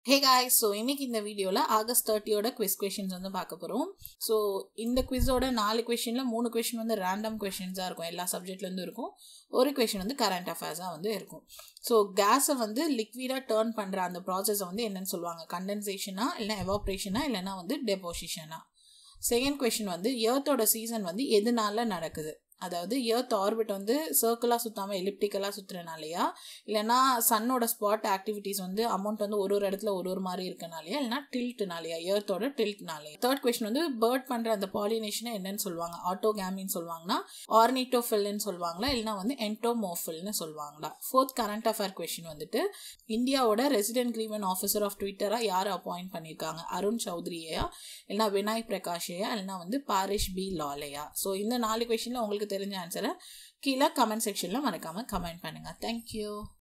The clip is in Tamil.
Hey guys, so இன்னைக்கு இந்த வீடியோல ஆகஸ்ட் 30 ஓட குவிஸ் क्वेश्चंस வந்து பார்க்க போறோம். சோ இந்த குவிஸோட 4 क्वेश्चनல 3 क्वेश्चन வந்து ரேண்டம் क्वेश्चंஸா இருக்கும். எல்லா சப்ஜெக்ட்ல இருந்து இருக்கும். ஒரு क्वेश्चन வந்து கரண்ட் அஃபேர்ஸா வந்து இருக்கும். சோ கேஸை வந்து லிக்விடா டர்ன் பண்ற அந்த ப்ராசஸ் வந்து என்னன்னு சொல்வாங்க? கண்டென்சேஷனா இல்ல எவாபரேஷனா இல்லனா வந்து டெபோசிஷனா? செகண்ட் क्वेश्चन வந்து எர்த்தோட சீசன் வந்து எதனால நடக்குது? அதாவது எர்த் ஆர்பிட் வந்து சர்க்கிளாக சுற்றாமல் எலிப்டிக்கலாக சுற்றுறனாலையா இல்லைனா சன்னோட ஸ்பாட் ஆக்டிவிட்டீஸ் வந்து அமௌண்ட் வந்து ஒரு இடத்துல ஒரு மாதிரி இருக்கனாலையா இல்லைனா டில்ட்னாலையா எர்த்தோட டில்ட்னாலையா? தேர்ட் கொஸ்டின் வந்து பேர்ட் பண்ணுற அந்த பாலினேஷனை என்னன்னு சொல்லுவாங்க? ஆட்டோகேமின்னு சொல்லுவாங்கன்னா ஆர்னிட்டோஃபில்னு சொல்லுவாங்களா இல்லைனா வந்து என்டோமோஃபில்னு சொல்லுவாங்களா? ஃபோர்த் கரண்ட் அஃபேர் கொஸ்டின் வந்துட்டு இந்தியாவோட ரெசிடென்ட் கிரீவன் ஆஃபீஸர் ஆஃப் ட்விட்டராக யார் அப்பாயிண்ட் பண்ணியிருக்காங்க? அருண் சௌத்ரியா இல்லைனா வினாய் பிரகாஷையா இல்லைனா வந்து பாரிஷ் பி லாலையா? ஸோ இந்த 4 கொஸ்டினில் உங்களுக்கு தெரிஞ்ச ஆன்சரை கீழே கமெண்ட் செக்ஷனில் மறக்காமல் கமெண்ட் பண்ணுங்கள். தேங்க்யூ.